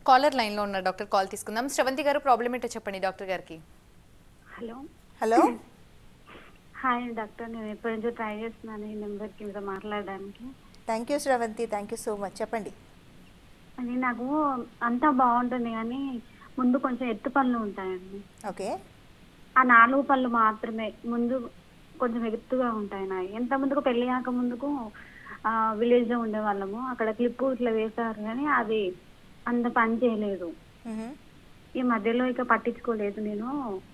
Caller line లో ఉన్న doctor call తీసుకుందాం. శ్రవంతి గారు ప్రాబ్లం ఏంటో చెప్పండి డాక్టర్ గారికి. హలో హలో హాయ్ డాక్టర్, నేను ఎప్పటి నుంచో ట్రై చేస్తున్నాను ఈ నెంబర్కి మీతో మాట్లాడడానికి. Thank you Sravanthi, thank you so much. చెప్పండి. అది నాకు అంతా బాగుంటుంది కానీ ముందు కొంచెం ఎత్తు పళ్ళు ఉంటాయండి. ఓకే. ఆ 4 పళ్ళు మాత్రమే ముందు కొంచెం ఎత్తుగా ఉంటాయి. నాకు ఎంత ముందుకు పెళ్లి కాక ముందుకు విలేజ్లో ఉండేవాళ్ళము, అక్కడ క్లిప్పు ఇట్లా వేశారు కానీ అది అంత పని చేయలేదు. ఈ మధ్యలో ఇక పట్టించుకోలేదు నేను.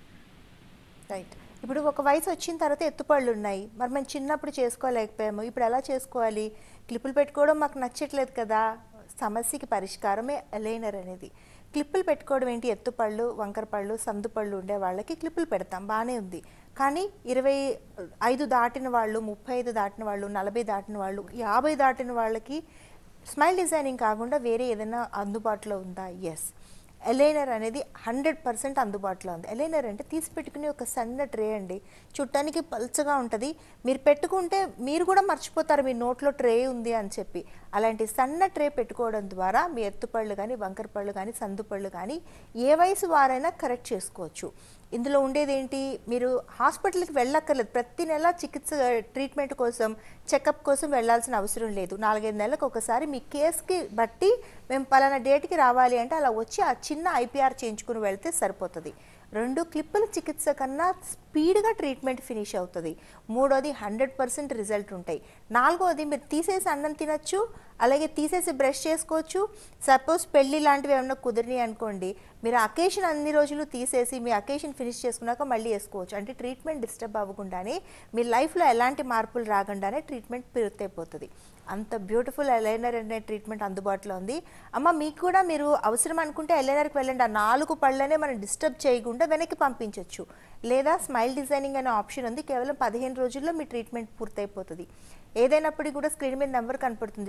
రైట్. ఇప్పుడు ఒక వయసు వచ్చిన తర్వాత ఎత్తుపళ్ళు ఉన్నాయి, మరి మేము చిన్నప్పుడు చేసుకోలేకపోయాము, ఇప్పుడు ఎలా చేసుకోవాలి? క్లిప్పులు పెట్టుకోవడం మాకు నచ్చట్లేదు కదా. సమస్యకి పరిష్కారమే అలైనర్ అనేది. క్లిప్పులు పెట్టుకోవడం ఏంటి? ఎత్తుపళ్ళు, వంకరపళ్ళు, సందుపళ్ళు ఉండే వాళ్ళకి క్లిప్పులు పెడతాం, బాగానే ఉంది. కానీ 25 దాటిన వాళ్ళు, 35 దాటిన వాళ్ళు, 40 దాటిన వాళ్ళు, 50 దాటిన వాళ్ళకి స్మైల్ డిజైనింగ్ కాకుండా వేరే ఏదైనా అందుబాటులో ఉందా? ఎస్, అలైనర్ అనేది 100% అందుబాటులో ఉంది. అలైనర్ అంటే తీసి పెట్టుకునే ఒక సన్న ట్రే అండి, చుట్టానికి పల్చగా ఉంటుంది. మీరు పెట్టుకుంటే మీరు కూడా మర్చిపోతారు మీ నోట్లో ట్రే ఉంది అని చెప్పి. అలాంటి సన్న ట్రే పెట్టుకోవడం ద్వారా మీ ఎత్తుపళ్ళు కానీ, వంకరపళ్ళు కానీ, సందుపళ్ళు కానీ ఏ వయసు వారైనా కరెక్ట్ చేసుకోవచ్చు. ఇందులో ఉండేది ఏంటి? మీరు హాస్పిటల్కి వెళ్ళక్కర్లేదు. ప్రతి నెల చికిత్స ట్రీట్మెంట్ కోసం, చెకప్ కోసం వెళ్ళాల్సిన అవసరం లేదు. 4-5 నెలలకు ఒకసారి మీ కేసుకి బట్టి మేము పలానా డేట్కి రావాలి అంటే అలా వచ్చి ఆ చిన్న ఐపీఆర్ చేయించుకుని వెళ్తే సరిపోతుంది. 2 క్లిప్పుల చికిత్స కన్నా స్పీడ్గా ట్రీట్మెంట్ ఫినిష్ అవుతుంది. 3వది 100% రిజల్ట్ ఉంటాయి. 4వది మీరు తీసేసి అన్నం తినచ్చు, అలాగే తీసేసి బ్రష్ చేసుకోవచ్చు. సపోజ్ పెళ్ళి లాంటివి ఏమన్నా కుదిరినాయి అనుకోండి, మీరు అకేషన్ అన్ని రోజులు తీసేసి మీ అకేషన్ ఫినిష్ చేసుకున్నాక మళ్ళీ వేసుకోవచ్చు. అంటే ట్రీట్మెంట్ డిస్టర్బ్ అవ్వకుండానే, మీ లైఫ్లో ఎలాంటి మార్పులు రాకుండానే ట్రీట్మెంట్ పూర్తయిపోతుంది. అంత బ్యూటిఫుల్ అలైనర్ అనే ట్రీట్మెంట్ అందుబాటులో ఉంది. అమ్మ, మీకు కూడా మీరు అవసరం అనుకుంటే అలైనర్కి వెళ్ళండి. ఆ 4 పళ్ళనే మనం డిస్టర్బ్ చేయకుండా వెనక్కి పంపించవచ్చు. లేదా స్మైల్ డిజైనింగ్ అనే ఆప్షన్ ఉంది, కేవలం 15 రోజుల్లో మీ ట్రీట్మెంట్ పూర్తయిపోతుంది. ఏదైనప్పటికీ కూడా స్క్రీన్ మీద నెంబర్ కనపడుతుంది,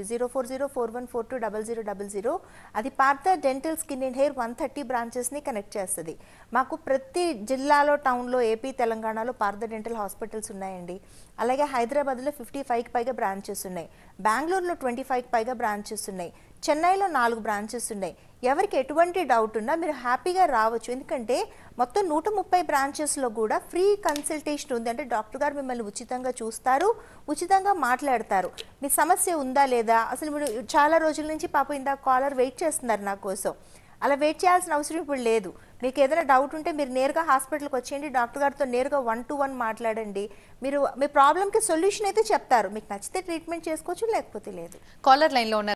0404142000. అది Partha dental skin and hair 130 బ్రాంచెస్ని కనెక్ట్ చేస్తుంది. మాకు ప్రతి జిల్లాలో, టౌన్లో, ఏపీ, తెలంగాణలో పార్థ డెంటల్ హాస్పిటల్స్ ఉన్నాయండి. అలాగే హైదరాబాద్లో 55కి పైగా బ్రాంచెస్ ఉన్నాయి. బెంగళూరులో 25కి పైగా బ్రాంచెస్ ఉన్నాయి. చెన్నైలో 4 బ్రాంచెస్ ఉన్నాయి. ఎవరికి ఎటువంటి డౌట్ ఉన్నా మీరు హ్యాపీగా రావచ్చు. ఎందుకంటే మొత్తం 130 బ్రాంచెస్లో కూడా ఫ్రీ కన్సల్టేషన్ ఉంది. అంటే డాక్టర్ గారు మిమ్మల్ని ఉచితంగా చూస్తారు, ఉచితంగా మాట్లాడతారు. మీ సమస్య ఉందా లేదా, అసలు మీరు చాలా రోజుల నుంచి పాపం ఇందాక కాలర్ వెయిట్ చేస్తున్నారు నా కోసం, అలా వెయిట్ చేయాల్సిన అవసరం ఇప్పుడు లేదు. మీకు ఏదైనా డౌట్ ఉంటే మీరు నేరుగా హాస్పిటల్కి వచ్చేయండి, డాక్టర్ గారితో నేరుగా 1-to-1 మాట్లాడండి. మీరు మీ ప్రాబ్లంకి సొల్యూషన్ అయితే చెప్తారు. మీకు నచ్చితే ట్రీట్మెంట్ చేసుకోవచ్చు, లేకపోతే లేదు. కాలర్ లైన్ లో ఉన్న